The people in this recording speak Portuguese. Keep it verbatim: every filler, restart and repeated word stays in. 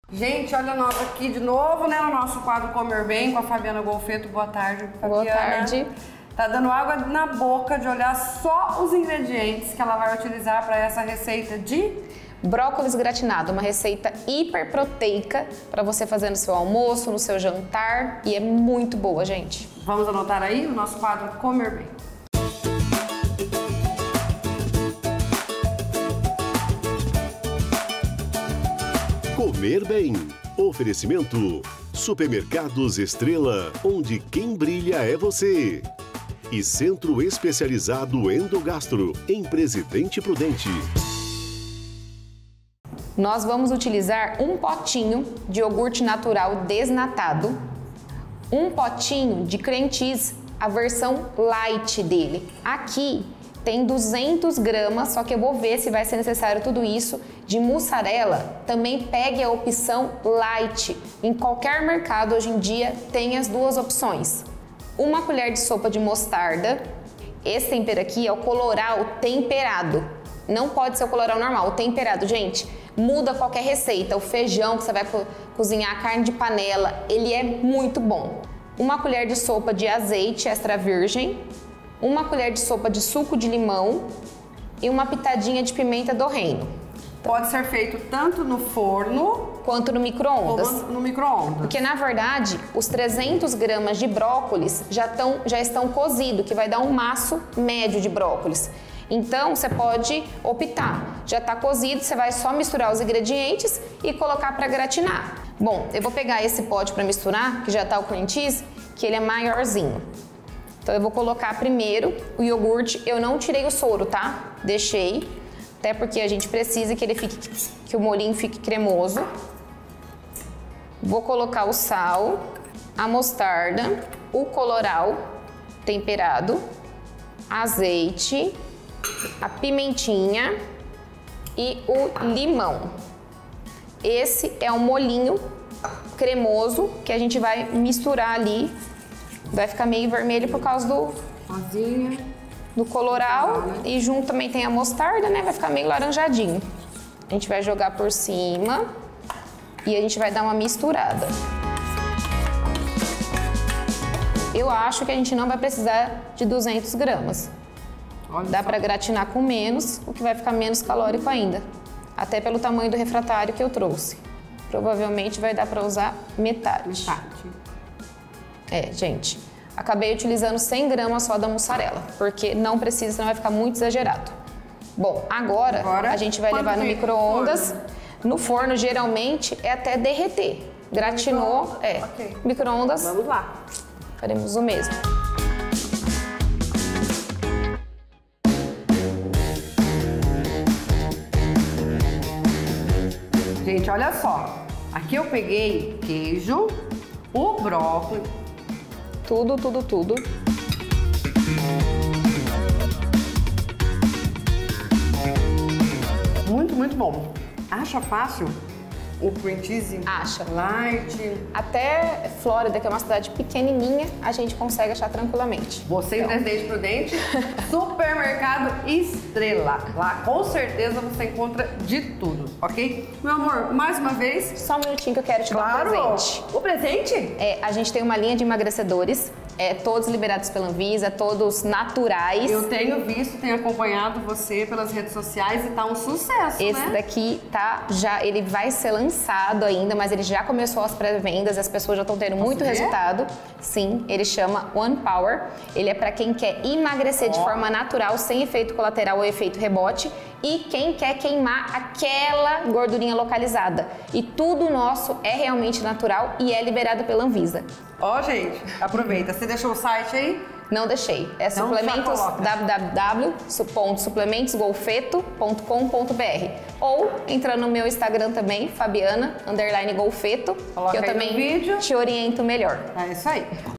Gente, olha nós aqui de novo, né, no nosso quadro Comer Bem com a Fabiana Golfeto. Boa tarde, Fabiana. Boa tarde. Tá dando água na boca de olhar só os ingredientes que ela vai utilizar para essa receita de brócolis gratinado, uma receita hiper proteica para você fazer no seu almoço, no seu jantar, e é muito boa, gente. Vamos anotar aí o nosso quadro Comer Bem. Comer Bem. Oferecimento. Supermercados Estrela, onde quem brilha é você. E Centro Especializado Endogastro, em Presidente Prudente. Nós vamos utilizar um potinho de iogurte natural desnatado, um potinho de cream cheese, a versão light dele. Aqui tem duzentos gramas, só que eu vou ver se vai ser necessário tudo isso, de mussarela. Também pegue a opção light. Em qualquer mercado hoje em dia tem as duas opções. Uma colher de sopa de mostarda. Esse tempero aqui é o colorau temperado. Não pode ser o colorau normal, o temperado, gente. Muda qualquer receita. O feijão que você vai co cozinhar, a carne de panela, ele é muito bom. Uma colher de sopa de azeite extra virgem. Uma colher de sopa de suco de limão e uma pitadinha de pimenta do reino. Pode ser feito tanto no forno quanto no micro-ondas. No micro-ondas. Porque na verdade os trezentos gramas de brócolis já, tão, já estão cozidos, que vai dar um maço médio de brócolis. Então você pode optar, já está cozido, você vai só misturar os ingredientes e colocar para gratinar. Bom, eu vou pegar esse pote para misturar, que já está o cream cheese, que ele é maiorzinho. Então eu vou colocar primeiro o iogurte, eu não tirei o soro, tá? Deixei, até porque a gente precisa que ele fique, que o molhinho fique cremoso. Vou colocar o sal, a mostarda, o colorau temperado, azeite, a pimentinha e o limão. Esse é um molhinho cremoso que a gente vai misturar ali. Vai ficar meio vermelho por causa do, Rosinha. do colorau, né? E junto também tem a mostarda, né? Vai ficar meio laranjadinho. A gente vai jogar por cima e a gente vai dar uma misturada. Eu acho que a gente não vai precisar de duzentos gramas. Olha Dá só. para gratinar com menos, o que vai ficar menos calórico ainda. Até pelo tamanho do refratário que eu trouxe. Provavelmente vai dar para usar metade. Metade. É, gente, acabei utilizando cem gramas só da mussarela, porque não precisa, senão vai ficar muito exagerado. Bom, agora, Agora a gente vai levar no tempo? micro-ondas. No forno, geralmente, é até derreter. Gratinou, é. Ok. Micro-ondas, Vamos lá. faremos o mesmo. Gente, olha só. Aqui eu peguei queijo, o brócolis. Tudo, tudo, tudo. Muito, muito bom. Acha fácil o cream cheese? Acha. Light. Até Flórida, que é uma cidade pequenininha, a gente consegue achar tranquilamente. Você em Presidente Prudente, Supermercado Estrela. Lá com certeza você encontra de tudo, ok? Meu amor, mais uma vez. Só um minutinho que eu quero te Claro. dar um presente. O presente? É, a gente tem uma linha de emagrecedores, é, todos liberados pela Anvisa, todos naturais. Eu tenho visto, tenho acompanhado você pelas redes sociais e tá um sucesso, Esse né? daqui tá já, ele vai ser lançado ainda, mas ele já começou as pré-vendas, as pessoas já estão tendo muito ver? resultado. Sim, ele chama One Power. Ele é para quem quer emagrecer de Ó. forma natural, sem efeito colateral ou efeito rebote, e quem quer queimar aquela gordurinha localizada. E tudo nosso é realmente natural e é liberado pela Anvisa. Ó, gente, aproveita. Você deixou o site aí? Não deixei. É Então, suplementos já coloca. w w w ponto suplementos golfeto ponto com ponto b r ou entra no meu Instagram também, Fabiana underline Golfeto, Coloca que eu aí no também vídeo. te oriento melhor. É isso aí.